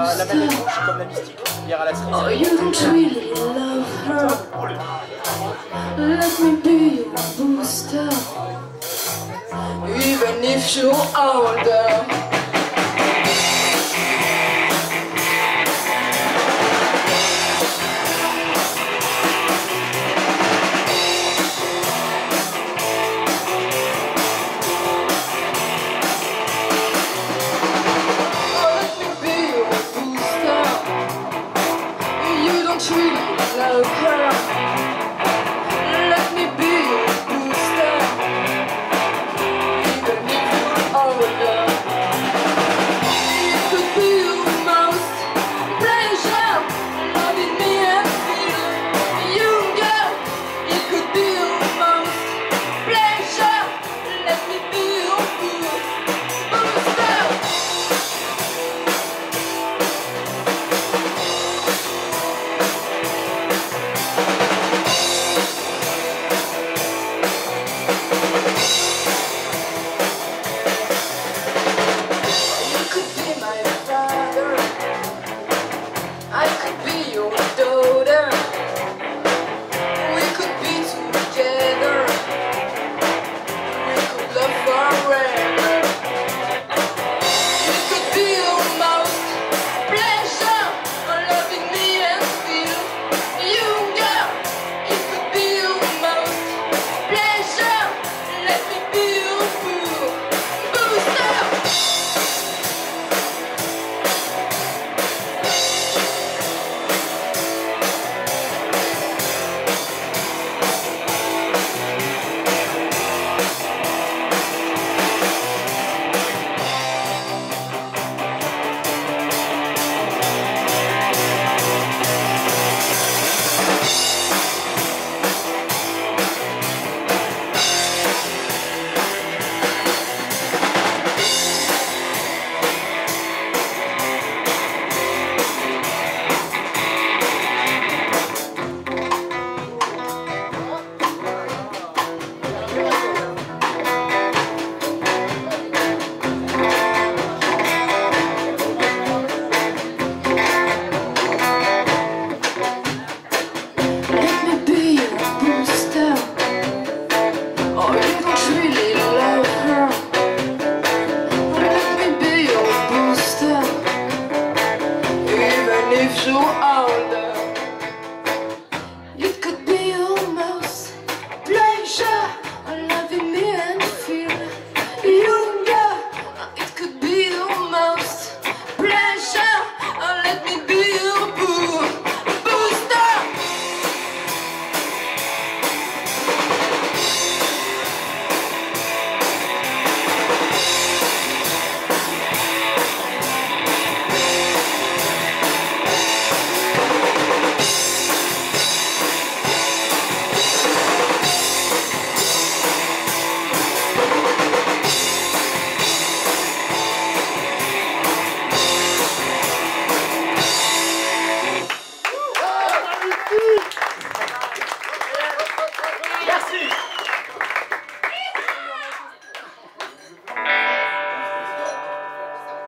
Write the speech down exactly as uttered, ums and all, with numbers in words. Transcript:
la, la manette rouge comme la mystique, hier à la cerise. Oh, you don't really love her. Let me be your booster, even if you're older. Really love her. Let me be your booster, even if you're older. It could be your most pleasure, loving me and feel younger. It could be your most pleasure. Let me be your booster. I could be your daughter. We could be together. We could love forever. It could be your most pleasure, loving me and feel younger. It could be your most pleasure. Let me be your booster. If you're older.